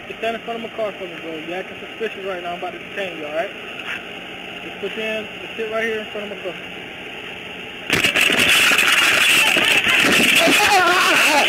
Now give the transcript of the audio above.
Just stand in front of my car for me, bro. You're acting suspicious right now. I'm about to detain you, alright? Just put your hands, just sit right here in front of my car.